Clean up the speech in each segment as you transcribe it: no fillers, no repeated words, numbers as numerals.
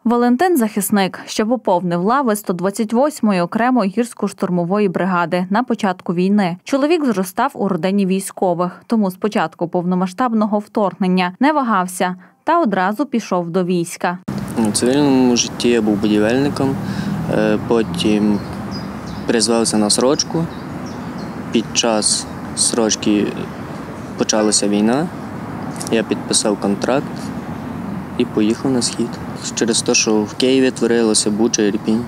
Валентин – захисник, що поповнив лави 128-ї окремої гірсько-штурмової бригади на початку війни. Чоловік зростав у родині військових, тому з початку повномасштабного вторгнення не вагався та одразу пішов до війська. У цивільному житті я був будівельником, потім призвався на срочку. Під час срочки почалася війна, я підписав контракт і поїхав на схід. Через те, що в Києві творилося Буча, Ірпінь.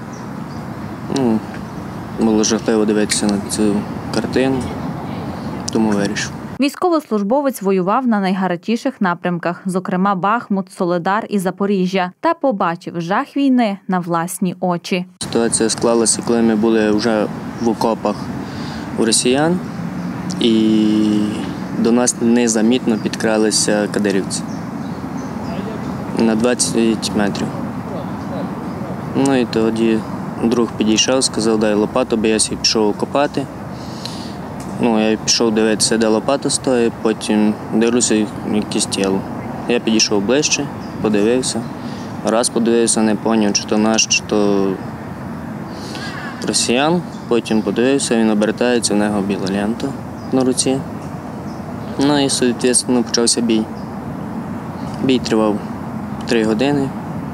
Було жахливо дивитися на цю картину, тому вирішив. Військовослужбовець воював на найгарячіших напрямках, зокрема Бахмут, Солидар і Запоріжжя, та побачив жах війни на власні очі. Ситуація склалася, коли ми були вже в окопах у росіян, і до нас незамітно підкралися кадирівці на 20 метрів. І тоді друг підійшов, сказав, дай лопату, бо я пішов копати. Я пішов дивитися, де лопата стоїть, потім дивлюся, якесь тіло. Я підійшов ближче, подивився. Раз подивився, не зрозумів, чи то наш, чи то росіян. Потім подивився, він обертається, в нього біла лента на руці. І, відповідно, почався бій. Бій тривав 3 години.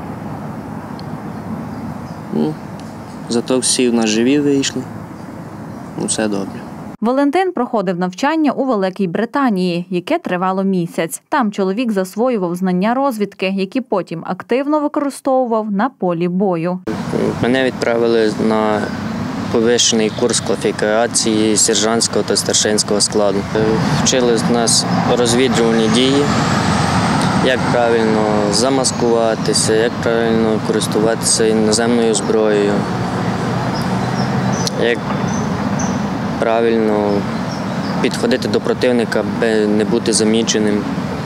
Зато всі в нас живі вийшли. Все добре. Валентин проходив навчання у Великій Британії, яке тривало місяць. Там чоловік засвоював знання розвідки, які потім активно використовував на полі бою. Мене відправили на повищений курс кваліфікації сержантського та старшинського складу. Вчили нас розвідувальні дії, як правильно замаскуватися, як правильно користуватися іноземною зброєю, як правильно підходити до противника, аби не бути заміченим,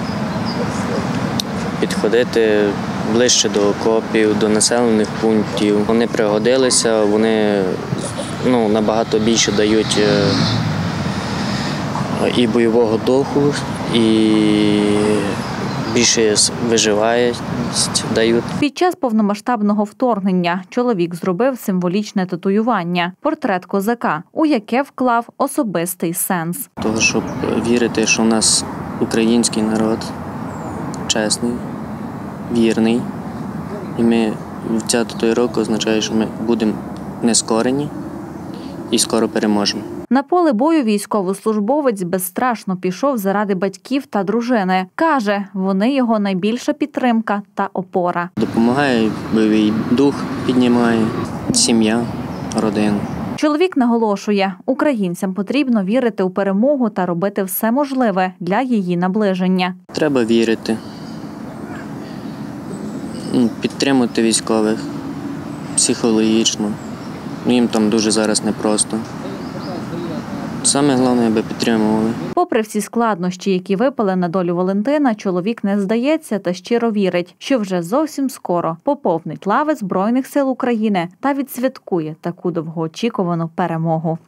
підходити ближче до окопів, до населених пунктів. Вони пригодилися, вони набагато більше дають і бойового духу, і більше виживаємість дають. Під час повномасштабного вторгнення чоловік зробив символічне татуювання – портрет козака, у яке вклав особистий сенс. Того, щоб вірити, що у нас український народ чесний, вірний, і ця татуїровка означає, що ми будемо нескорені і скоро переможемо. На поле бою військовослужбовець безстрашно пішов заради батьків та дружини. Каже, вони його найбільша підтримка та опора. Допомагає, бойовий дух піднімає, сім'я, родина. Чоловік наголошує, українцям потрібно вірити у перемогу та робити все можливе для її наближення. Треба вірити, підтримувати військових психологічно. Їм там дуже зараз непросто. Саме головне, аби підтримували. Попри всі складнощі, які випали на долю Валентина, чоловік не здається та щиро вірить, що вже зовсім скоро поповнить лави Збройних сил України та відсвяткує таку довгоочікувану перемогу.